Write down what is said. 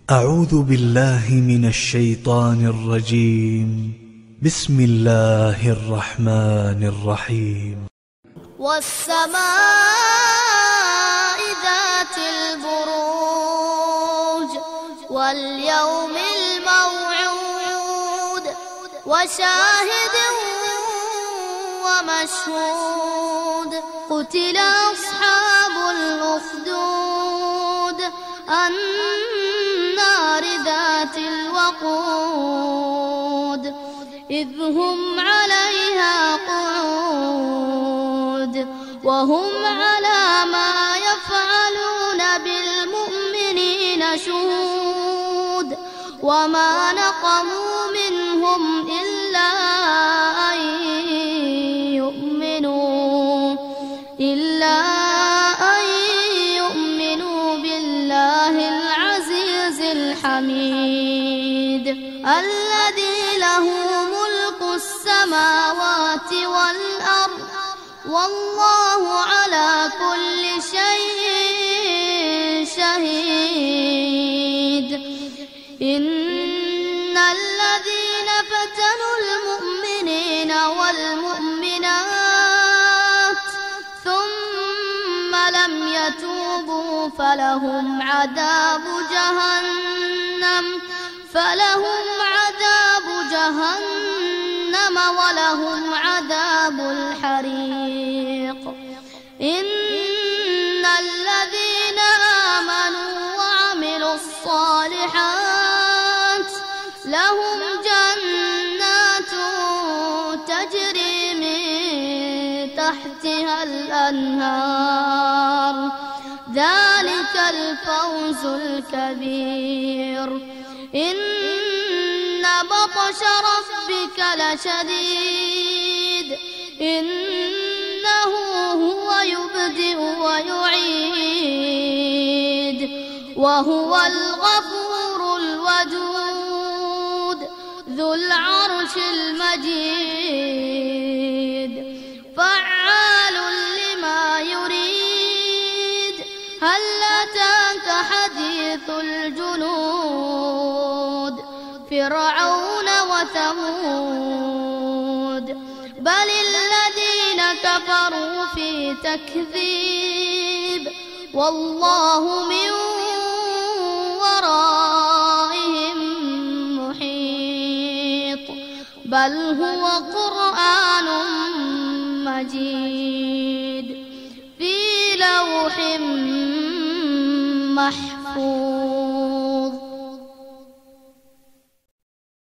أعوذ بالله من الشيطان الرجيم. بسم الله الرحمن الرحيم. والسماء ذات البروج واليوم الموعود وشاهد ومشهود. قتل أصحاب الأخدود النار ذات الوقود إذ هم عليها قعود وهم على ما يفعلون بالمؤمنين شهود. وما نقموا منهم إلا أن يؤمنوا بالله العزيز الحميد الذي له ملك السماوات والأرض والله على كل شيء شهيد. إن الذين فتنوا المؤمنين والمؤمنات ثم لم يتوبوا فلهم عذاب جهنم ولهم عذاب الحريق. إن الذين آمنوا وعملوا الصالحات لهم جنات تجري من تحتها الأنهار ذلك الفوز الكبير. إن بطش ربك لشديد إنه هو يبدئ ويعيد وهو الغفور الودود ذو العرش المجيد فعال لما يريد. هل أتاك حديث الجنود فرعون وثمود بل الذين كفروا في تكذيب والله من ورائهم محيط بل هو قرآن مجيد في لوح محفوظ.